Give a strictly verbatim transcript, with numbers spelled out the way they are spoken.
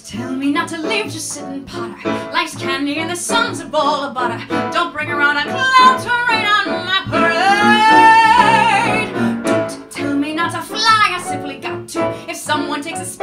Tell me not to leave, just sit and potter. Life's candy and the sun's a ball of butter. Don't bring around a cloud to rain on my parade. Don't tell me not to fly, I simply got to. If someone takes a